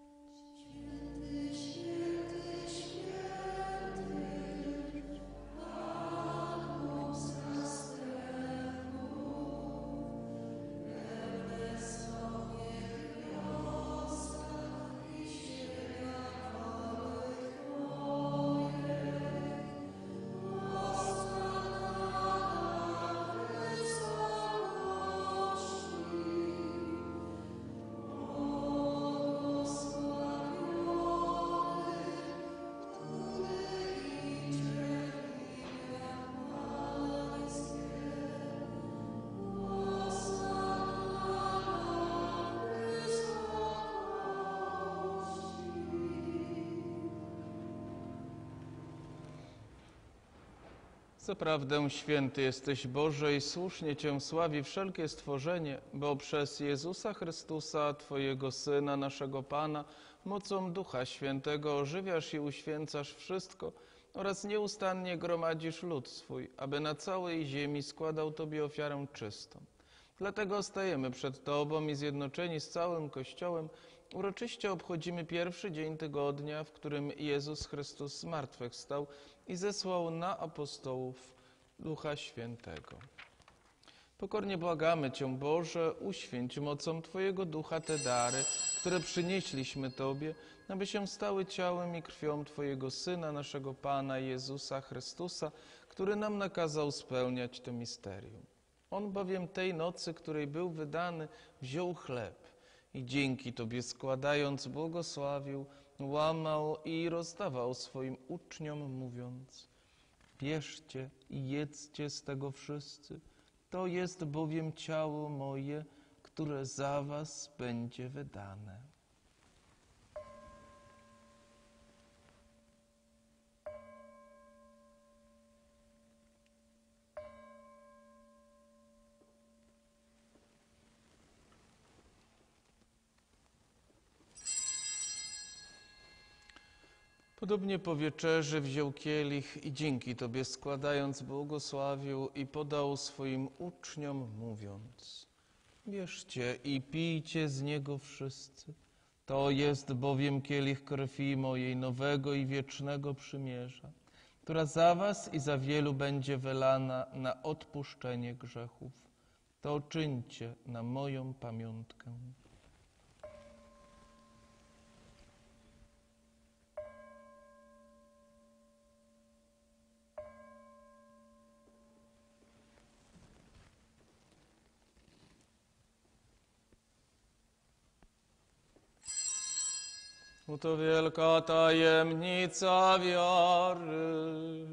Zaprawdę święty jesteś Boże i słusznie Cię sławi wszelkie stworzenie, bo przez Jezusa Chrystusa, Twojego Syna, naszego Pana, mocą Ducha Świętego ożywiasz i uświęcasz wszystko oraz nieustannie gromadzisz lud swój, aby na całej ziemi składał Tobie ofiarę czystą. Dlatego stajemy przed Tobą i zjednoczeni z całym Kościołem uroczyście obchodzimy pierwszy dzień tygodnia, w którym Jezus Chrystus zmartwychwstał i zesłał na apostołów Ducha Świętego. Pokornie błagamy Cię, Boże, uświęć mocą Twojego Ducha te dary, które przynieśliśmy Tobie, aby się stały ciałem i krwią Twojego Syna, naszego Pana Jezusa Chrystusa, który nam nakazał spełniać to misterium. On bowiem tej nocy, której był wydany, wziął chleb i dzięki Tobie składając błogosławił, łamał i rozdawał swoim uczniom, mówiąc: bierzcie i jedzcie z tego wszyscy, to jest bowiem ciało moje, które za was będzie wydane. Podobnie po wieczerzy wziął kielich i dzięki Tobie składając błogosławił i podał swoim uczniom, mówiąc: bierzcie i pijcie z niego wszyscy. To jest bowiem kielich krwi mojej nowego i wiecznego przymierza, która za was i za wielu będzie wylana na odpuszczenie grzechów. To czyńcie na moją pamiątkę. Oto wielka tajemnica wiary.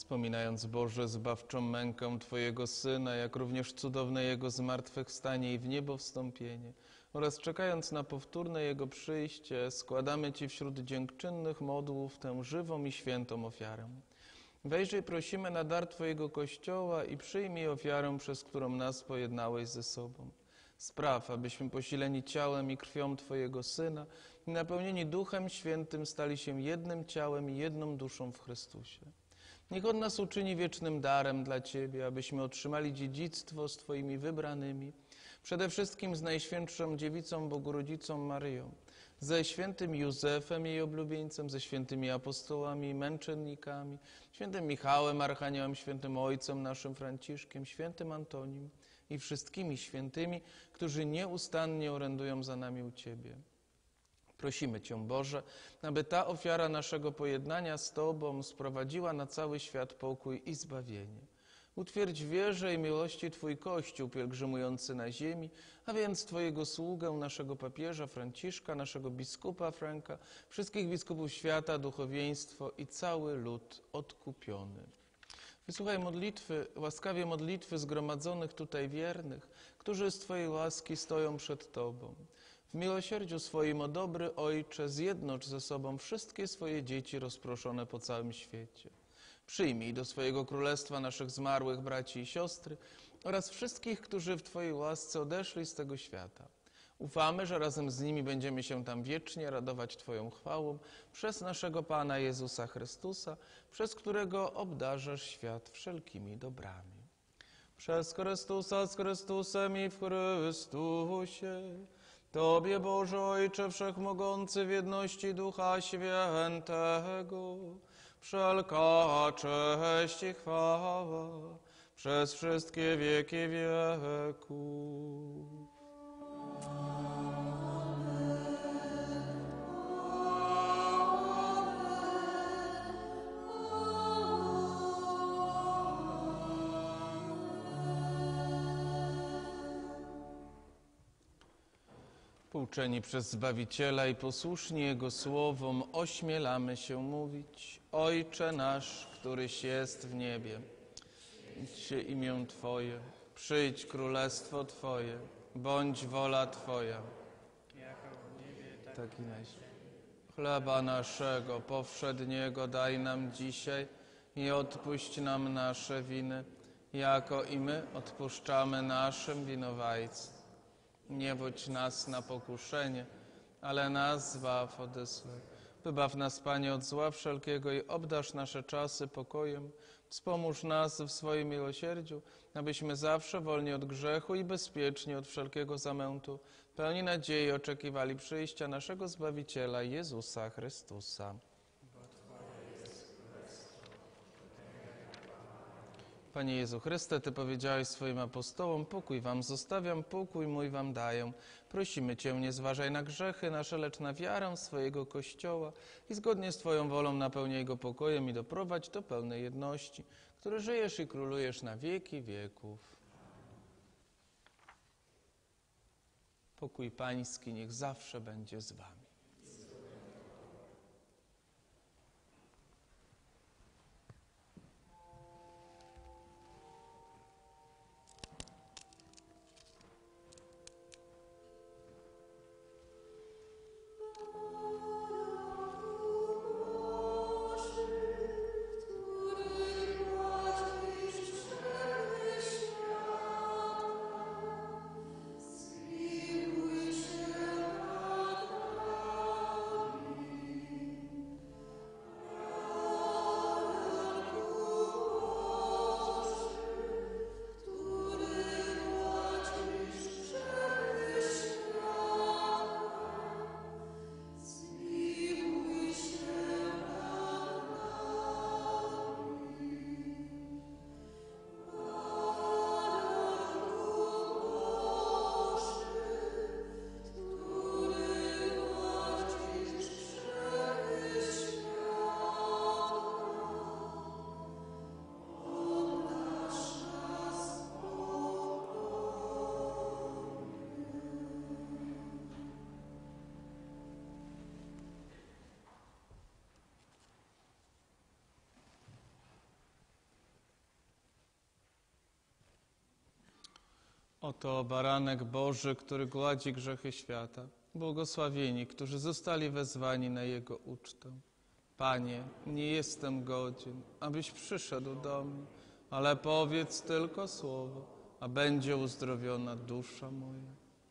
Wspominając, Boże, zbawczą mękę Twojego Syna, jak również cudowne Jego zmartwychwstanie i w niebo wstąpienie, oraz czekając na powtórne Jego przyjście, składamy Ci wśród dziękczynnych modłów tę żywą i świętą ofiarę. Wejrzyj, prosimy, na dar Twojego Kościoła i przyjmij ofiarę, przez którą nas pojednałeś ze sobą. Spraw, abyśmy posileni ciałem i krwią Twojego Syna i napełnieni Duchem Świętym stali się jednym ciałem i jedną duszą w Chrystusie. Niech On nas uczyni wiecznym darem dla Ciebie, abyśmy otrzymali dziedzictwo z Twoimi wybranymi, przede wszystkim z Najświętszą Dziewicą Bogorodzicą Maryją, ze świętym Józefem, jej oblubieńcem, ze świętymi apostołami i męczennikami, świętym Michałem, Archaniołem, świętym Ojcem naszym Franciszkiem, świętym Antonim i wszystkimi świętymi, którzy nieustannie orędują za nami u Ciebie. Prosimy Cię, Boże, aby ta ofiara naszego pojednania z Tobą sprowadziła na cały świat pokój i zbawienie. Utwierdź w wierze i miłości Twój Kościół pielgrzymujący na ziemi, a więc Twojego sługę, naszego papieża Franciszka, naszego biskupa Franka, wszystkich biskupów świata, duchowieństwo i cały lud odkupiony. Wysłuchaj modlitwy, łaskawie modlitwy zgromadzonych tutaj wiernych, którzy z Twojej łaski stoją przed Tobą. W miłosierdziu swoim, o dobry Ojcze, zjednocz ze sobą wszystkie swoje dzieci rozproszone po całym świecie. Przyjmij do swojego królestwa naszych zmarłych braci i siostry oraz wszystkich, którzy w Twojej łasce odeszli z tego świata. Ufamy, że razem z nimi będziemy się tam wiecznie radować Twoją chwałą przez naszego Pana Jezusa Chrystusa, przez którego obdarzasz świat wszelkimi dobrami. Przez Chrystusa, z Chrystusem i w Chrystusie, Tobie, Boże Ojcze Wszechmogący, w jedności Ducha Świętego, wszelka cześć i chwała przez wszystkie wieki wieków. Pouczeni przez Zbawiciela i posłuszni Jego słowom, ośmielamy się mówić: Ojcze nasz, któryś jest w niebie, święć się imię Twoje, przyjdź królestwo Twoje, bądź wola Twoja, jako w niebie, tak, tak i na ziemi. Chleba naszego powszedniego daj nam dzisiaj i odpuść nam nasze winy, jako i my odpuszczamy naszym winowajcom. Nie wódź nas na pokuszenie, ale nas zbaw ode złego. Wybaw nas, Panie, od zła wszelkiego i obdarz nasze czasy pokojem. Wspomóż nas w swoim miłosierdziu, abyśmy zawsze wolni od grzechu i bezpieczni od wszelkiego zamętu, pełni nadziei oczekiwali przyjścia naszego Zbawiciela Jezusa Chrystusa. Panie Jezu Chryste, Ty powiedziałeś swoim apostołom: pokój wam zostawiam, pokój mój wam daję. Prosimy Cię, nie zważaj na grzechy nasze, lecz na wiarę swojego Kościoła i zgodnie z Twoją wolą napełniaj go pokojem i doprowadź do pełnej jedności, który żyjesz i królujesz na wieki wieków. Pokój Pański niech zawsze będzie z Wami. Oto baranek Boży, który gładzi grzechy świata. Błogosławieni, którzy zostali wezwani na Jego ucztę. Panie, nie jestem godzien, abyś przyszedł do mnie, ale powiedz tylko słowo, a będzie uzdrowiona dusza moja.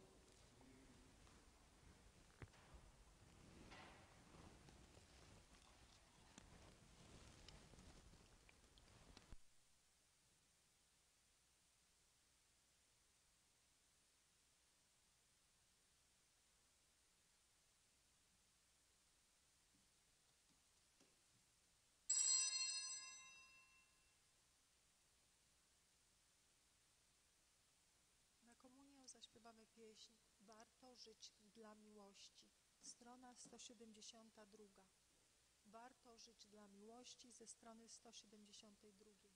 Na komunię zaśpiewamy pieśń Warto żyć dla miłości, strona sto siedemdziesiąta druga. Warto żyć dla miłości ze strony sto siedemdziesiątej drugiej.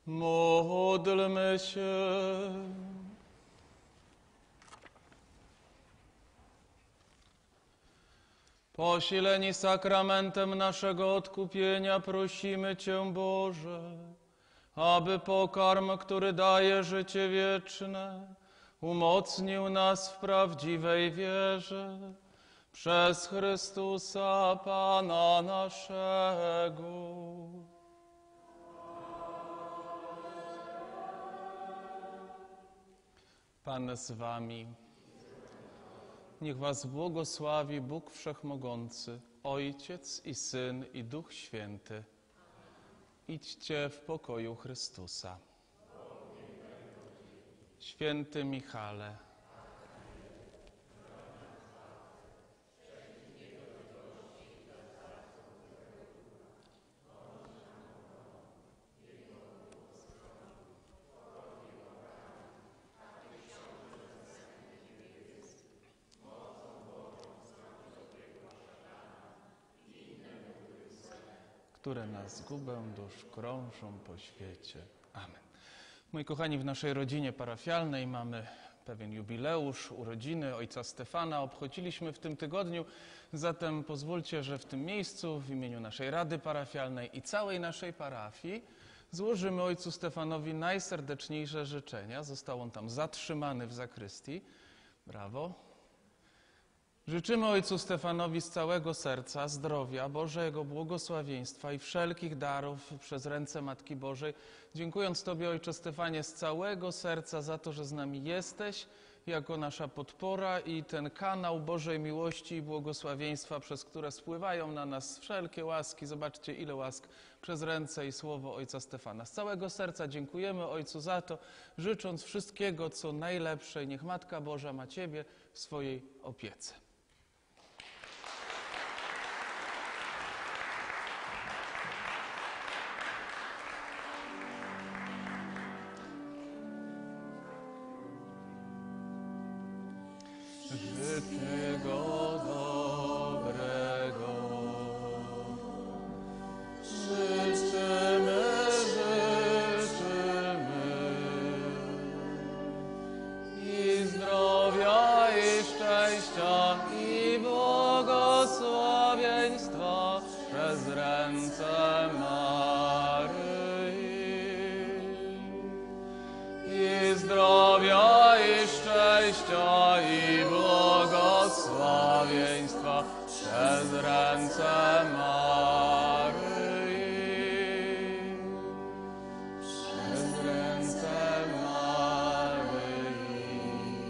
Módlmy się. Posileni sakramentem naszego odkupienia prosimy Cię, Boże, aby pokarm, który daje życie wieczne, umocnił nas w prawdziwej wierze przez Chrystusa Pana naszego. Pan z wami. Niech was błogosławi Bóg Wszechmogący, Ojciec i Syn i Duch Święty. Idźcie w pokoju Chrystusa. Święty Michale, które na zgubę dusz krążą po świecie. Amen. Moi kochani, w naszej rodzinie parafialnej mamy pewien jubileusz, urodziny ojca Stefana. Obchodziliśmy w tym tygodniu, zatem pozwólcie, że w tym miejscu w imieniu naszej Rady Parafialnej i całej naszej parafii złożymy ojcu Stefanowi najserdeczniejsze życzenia. Został on tam zatrzymany w zakrystii. Brawo. Życzymy ojcu Stefanowi z całego serca zdrowia, Bożego błogosławieństwa i wszelkich darów przez ręce Matki Bożej. Dziękując Tobie, ojcze Stefanie, z całego serca za to, że z nami jesteś, jako nasza podpora i ten kanał Bożej miłości i błogosławieństwa, przez które spływają na nas wszelkie łaski. Zobaczcie, ile łask przez ręce i słowo ojca Stefana. Z całego serca dziękujemy ojcu za to, życząc wszystkiego, co najlepsze. Niech Matka Boża ma Ciebie w swojej opiece. Wszystkiego dobrego życzymy, życzymy i zdrowia, i szczęścia, i błogosławieństwa przez ręce Maryi. I zdrowia, i szczęścia, i błogosławieństwa przez ręce Maryi. Przez ręce Maryi.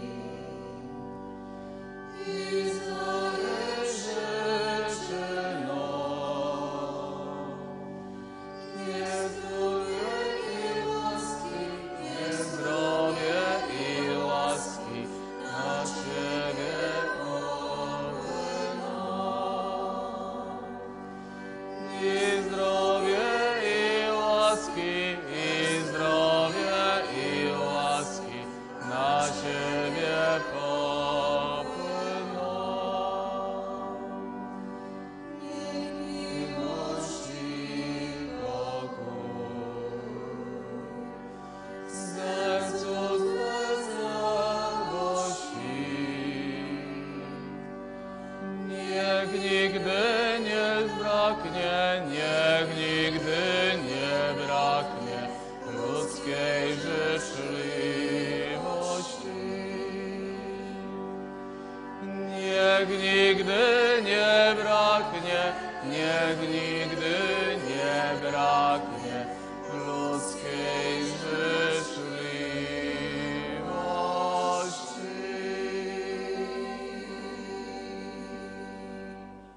I zdrowie życzy nam. Niezdrowie i łaski, niezdrowie i łaski na Ciebie oby nam. I zdrowie i łaski, i zdrowie i łaski na Ciebie popłyną. Niech miłości pokój w sercu Twego gości. Niech nigdy nie zbraknie, niech nigdy nie braknie ludzkiej życzliwości. Niech nigdy nie braknie, niech nigdy nie braknie ludzkiej życzliwości.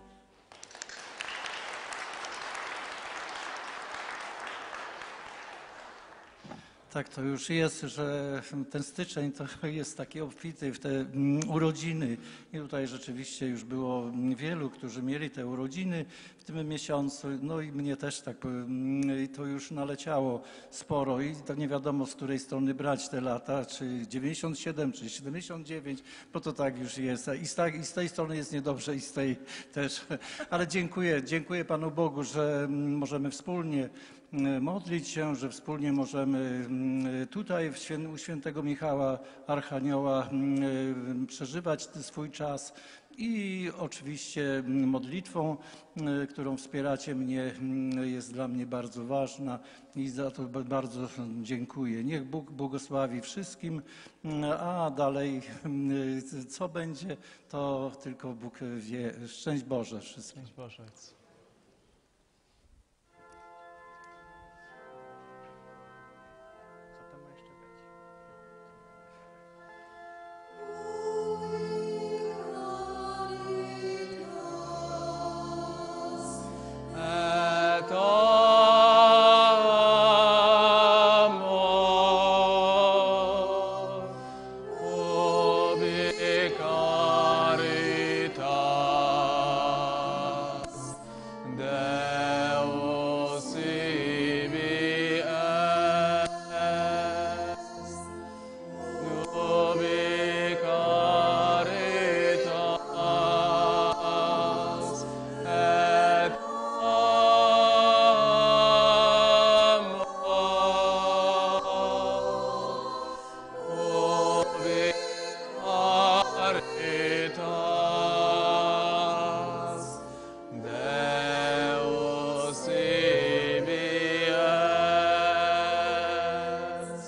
Tak to już jest, że ten styczeń to jest taki obfity w te mm, urodziny. I tutaj rzeczywiście już było wielu, którzy mieli te urodziny w tym miesiącu. No i mnie też tak powiem, i to już naleciało sporo. I to nie wiadomo, z której strony brać te lata, czy dziewięćdziesiąt siedem, czy siedemdziesiąt dziewięć, bo to tak już jest. I z, tak, i z tej strony jest niedobrze, i z tej też. Ale dziękuję, dziękuję Panu Bogu, że możemy wspólnie modlić się, że wspólnie możemy tutaj w świę, u świętego Michała Archanioła przeżywać swój czas i oczywiście modlitwą, którą wspieracie mnie, jest dla mnie bardzo ważna i za to bardzo dziękuję. Niech Bóg błogosławi wszystkim, a dalej co będzie, to tylko Bóg wie. Szczęść Boże wszystkim. Szczęść Boże. Co tam ma jeszcze być? Et amor, ubi caritas, Deus ibi est, ubi caritas, et Deus ibi est.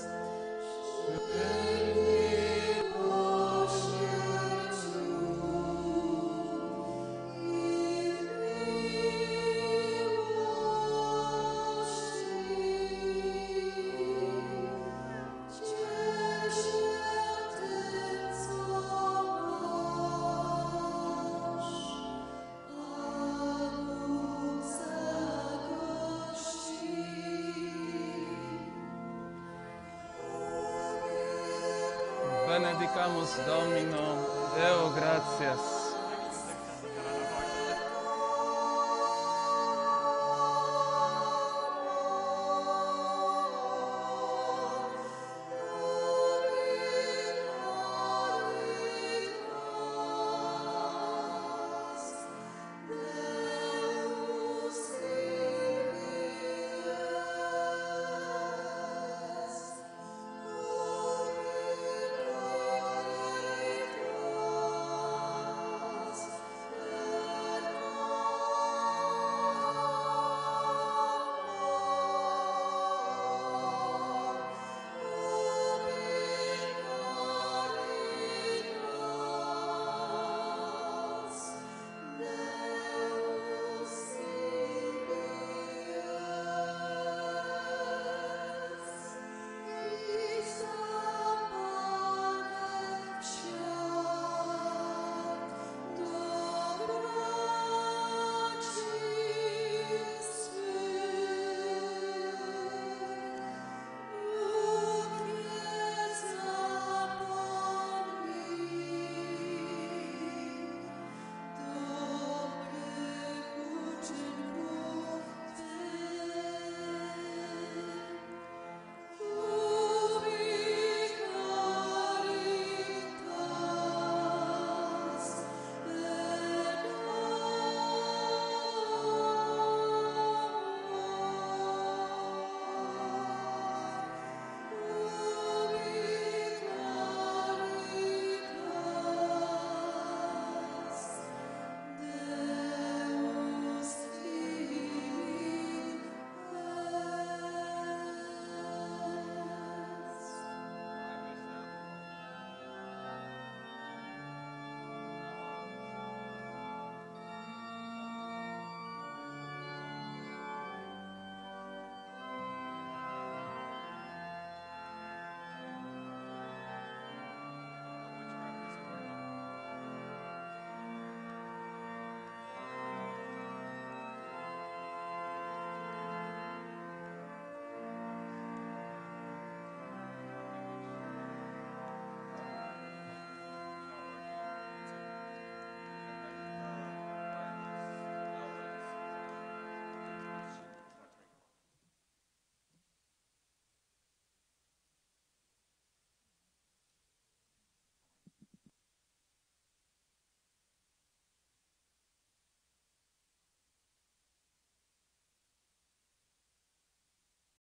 Benedicamus Domino, Deo gratias.